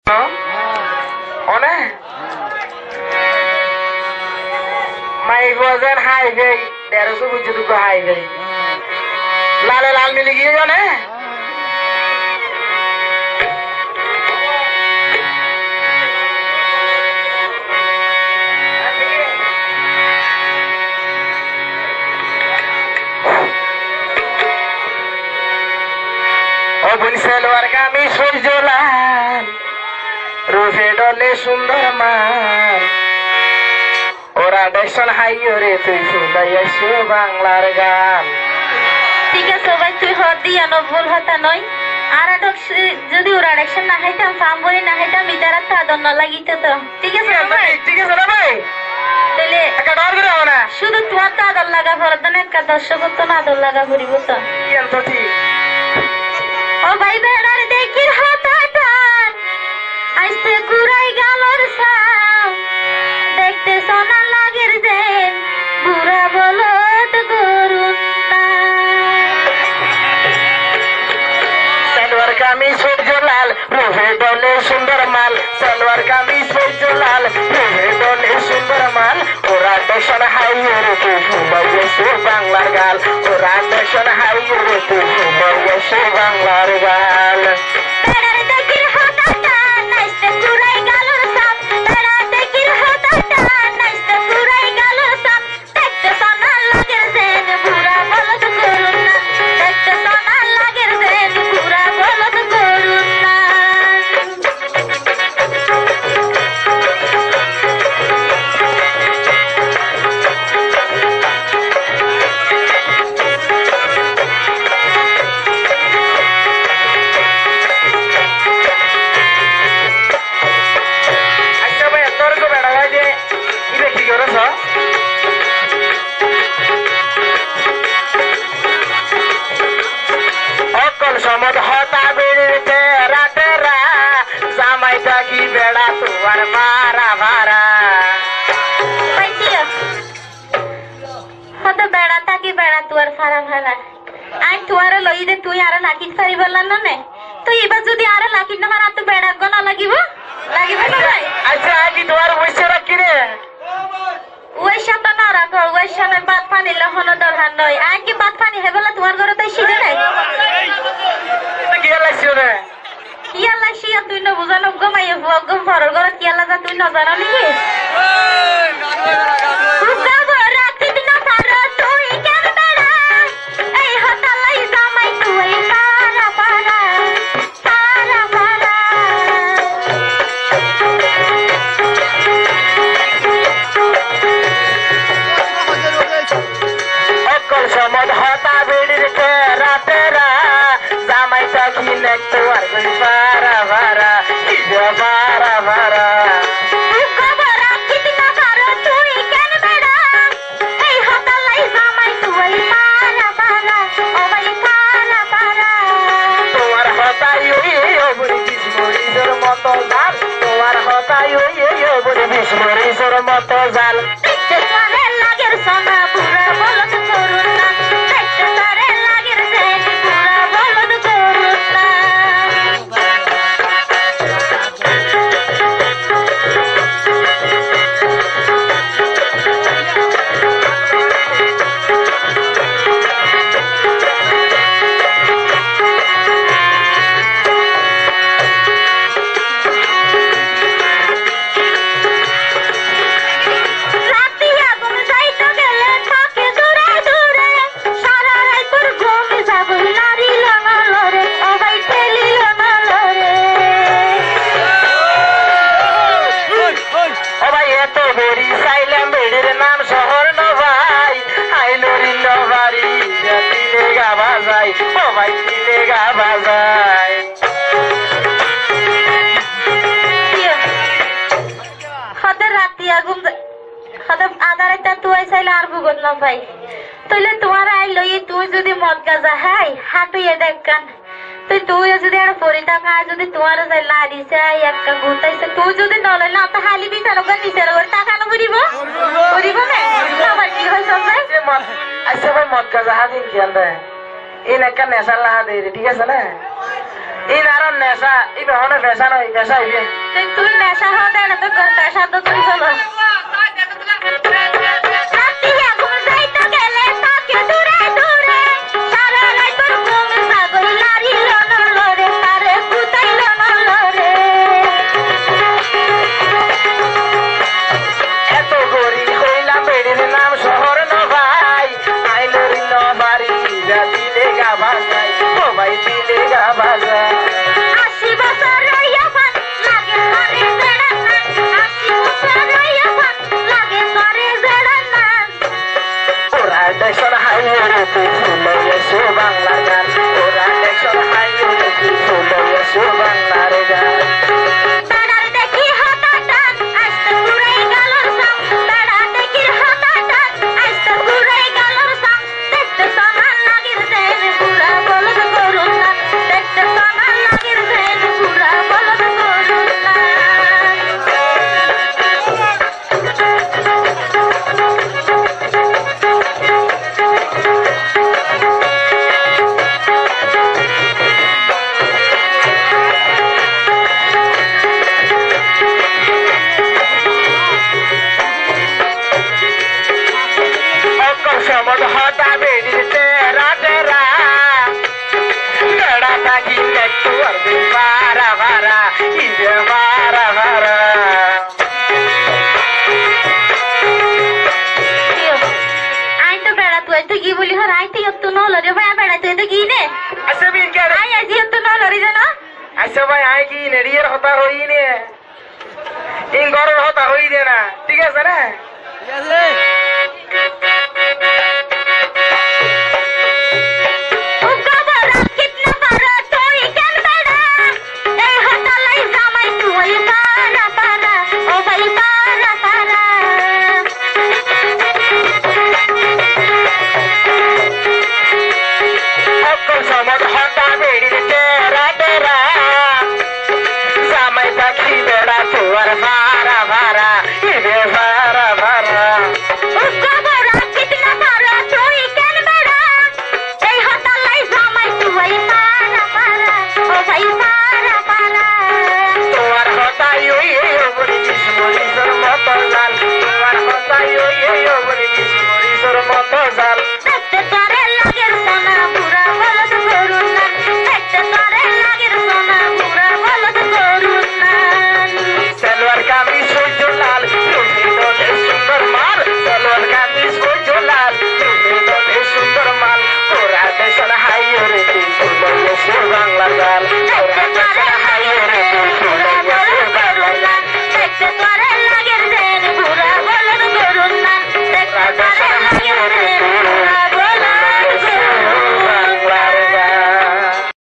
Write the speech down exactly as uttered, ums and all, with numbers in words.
অনে মাইক বাজান হাই গই দেড়শো বুঝে দুটো হাই গই লালে লাল মিলে গিয়ে জানে সেলোয়ার কামিজ সূর্য লাল রূপে ডলে সুন্দর মান ওরা ডেকশন হাইও রে তুই শুনাইয়াছো বাংলার গান। ঠিক আছে ভাই তুই হর দিয়া ন ভুল হতা নয় আর যদি ওরা ডেকশন না হাইতাম ফাম্বরি না হাইতাম ইতারা তা দন লাগিত তো ঠিক আছে ভাই ঠিক আছে না ভাই তাহলে একটা ডর করে হবে না শুধু তোমার তো আদর লাগা ভরদন একটা দর্শক তো না আদর লাগা ভরিব তো কি আনতো ঠিক ও ভাই বেড়ার দেখির হাতাটান আইসে কুড়াই গালর সাম দেখতে সোনা লাগের দেন বুড়া বলত গরুন সালোয়ার কামিজ সূর্য লাল রূপে ডলে সুন্দর মাল সালোয়ার কামিজ সূর্য লাল রূপে ডলে সুন্দর মাল ওরা ডেকশন হাইও রে তুই শুনাইয়াছো বাংলার গাল ওরা ডেকশন হাইও রে তুই শুনাইয়াছো বাংলার গাল। বেড়ার দেখির হাতাটান আইসে কুড়াই গালর সাম বেড়ার দেখির হাতাটান আইসে কুড়াই গালর সাম দেখতে সোনা লাগের দেন বুড়া বলত গরুন দেখতে সোনা লাগের দেন বুড়া বলত গরুন সমদ হতা বেড়ে রাতেরা জামাই থাকি বেড়া তোমার ভাড়া ভাড়া হতে বেড়া থাকি বেড়া তুয়ার ভাড়া ভাড়া আই তুয়ার লই দে তুই আর লাকিট পারি বললাম না নে তুই এবার যদি আর লাকিট না মারা তো বেড়া গো না লাগিব লাগিব না ভাই আচ্ছা আগে তোমার বসে রাখি রে ওই সাথে না রাখো ওই সাথে বাদ পানি লহনো দরকার নয় আই কি বাদ পানি হেবলা তোমার ঘরে তো শিখে নাই কি লাগছে রে কি আল্লাহ শিয়া তুই না বুঝানো গমাই গম ভরর ঘরে কি আল্লাহ তুই না জানো নাকি রুকা ভরা কিতনা পারা তুই কেন বেড়া এই হতালাই জামাই তুই পারা পারা পারা পারা অকল সমদ হতা বেড়ির রাতেরা জামাই থাকি নেক্তো আর গই ভাড়া ভাড়া ভাড়া ভাড়া রুকা ভরা কিতনা পারা তুই কেন বেড়া এই হতালাই জামাই তুই পারা পারা ও ভাই পারা পারা তোমার হতাই ওই বলে বিস্মরিজের মতো জাল তোমার হতাই ওই বলে বিস্মরিজের মতো জাল দেখতে তারে লাগের সোনা বুড়া বলত করুন না দেখতে তারে লাগের দেন বুড়া বলত করুন না রাতি আগুন যাইতে গেলে থাকে দূরে দূরে সারা রাত তোর ঘুম যাব নারিল না লরে ও ভাই ঠেলিল না লরে ও ভাই এত বড়ি সাইলাম বেড়ির নাম শহর ন ভাই আইলরি ন বাড়ি দিলে গা বাজাই ও ভাই দিলে গা বাজাই হতে রাতি আগুন হতে আধা রাত তুই চাইলে আর ভুগত না ভাই তাইলে তোমার আই লই তুই যদি মদ গাজা হাই হাঁটুয়ে দেখ কান তুই তুই যদি আর পরি টাকা যদি তোমার যাই লাড়ি চাই একটা ঘুরতাইছে তুই যদি নলে না তো হালি বিচার ওকে নিচের ওর টাকা না করিব করিব না আমার কি হয় সব ভাই আচ্ছা ভাই মদ গাজা হাদিন খেয়াল রে এই নাকা নেশা লাহা দে ঠিক আছে না ই নারন নেশা ই বেহনে পেশা নয় পেশা হইবে তুই নেশা হতে না তো কর পেশা তো তুই চলো রাতি আগুন যাইতে গেলে তাকে দূরে দূরে সারা রাত তোর ঘুম সাগর লারিল না লরে তারে কুতাইল না লরে এত গরি হইলা বেড়ির নাম শহর নভাই আইলরি নবারি দিলে গাবা যায় সবাই দিলে গাবা যায় আশি বছর রইয়া ফান লাগে করে জেড়া না আশি বছর রইয়া ফান লাগে করে জেড়া না ওরা দেশর হাইরে ফুলে এসো বাংলার গান ওরা দেশর হাইরে ফুলে এসো বাংলার গান বেড়ার দেখি হাতা টান আস্তে ঘুরাই গেল সাম বেড়া দেখি হাতা টান আস্তে ঘুরাই গেল সাম দেখতে সমান লাগির দেন পুরা বলদ করুন না দেখতে সমান লাগির দেন পুরা বলদ করুন না অকর সমদ হতা বেড়ির তেরা তেরা বেড়া থাকি একটু আর বারা বারা ইজে বারা বারা আই তো বেড়া তুই তো কি বলি হর আই তো একটু নল রে ভাই বেড়া তুই তো কি নে আচ্ছা বিন কে আই আজ একটু নল রে জানো আচ্ছা ভাই আই কি নেড়িয়ের হতা হই নে ইন গরর হতা হই দে না ঠিক আছে না ও খবর কিতনা পারা তুই কেন বেড়া এই হতালাই জামাই তুই পারা পারা ও ভাই পারা পারা অকর সমদ হতা বেড়ির তেরা তেরা জামাই পাখি বেড়া তোর